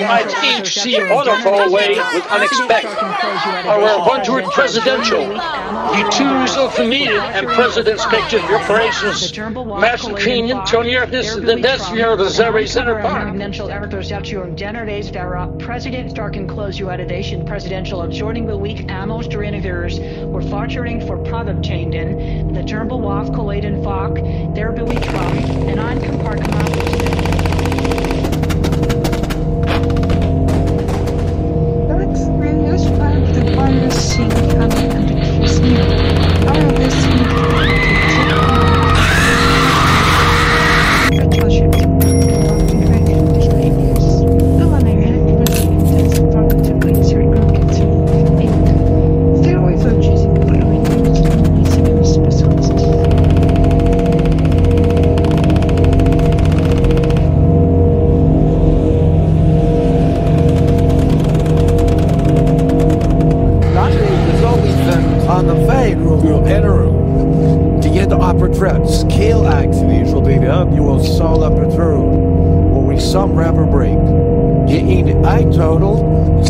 might each see honor fall away with unexpected. Our 100 presidential, the twos of the meeting and president's picture operations, Madison Queen, Tony Ernest, the Desmir, the Zeri Center Park. President Stark close you addition presidential adjoining the week amos during viewers or featuring for product chained in the Turnbull Waf Colladen Fok there be week from and on compartment. On the way, you will enter to get the upper threat. Scale activity will be done. You will solve up through. Will we some rapper break? Get in the eye total.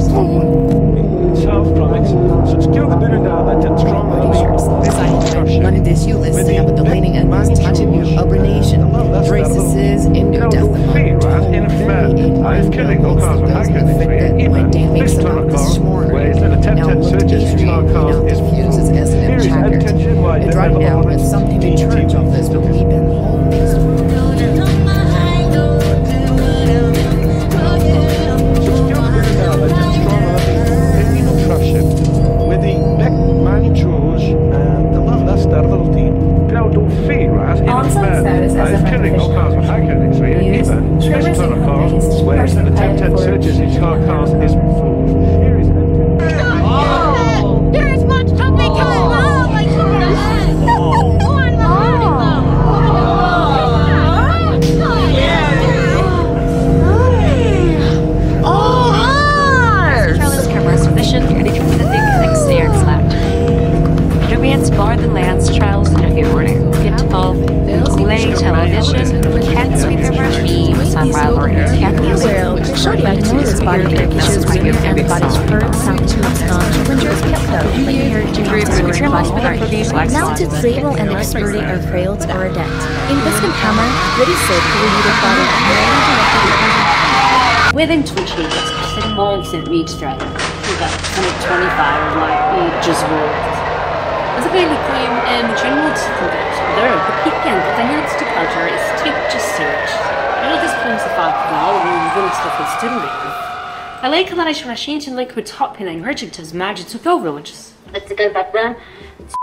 Self products. So skill the bitter down that it's strong. Running this you listing up the leaning and this touching your ubernation. Races in your death. In effect, I is killing all cars with hackers. This time of car, where is an attempt surges in car cars is and right now, it's something in church of this, but we've been home. With the neck managers and the love that's that little team. Don't feel right in effect, killing all cars with hackers. This time of cars, where is an attempt surges in car cars is full. Here is There's much to be told. Bar the Lance Trials Interviewer, Guitar, Lay Television, Cat Sweeper, Beam, Sunrise, Cat Music. Shorty back to this body pictures with your antibodies heard, sound tubes, non-challengers, kept like hair groups, mounted frail and expertly or frailed or adept. In Biscuit Hammer, ready said to read a body Within Twitchy, it's more than reach straight. We got 25 like just rolled. As a daily claim and general student, there the weekend the next departure is take just search. All this claims the fact that all the village stuff is student. I like that I should change in like with top pinning adjectives magic took over, which is let's go back then.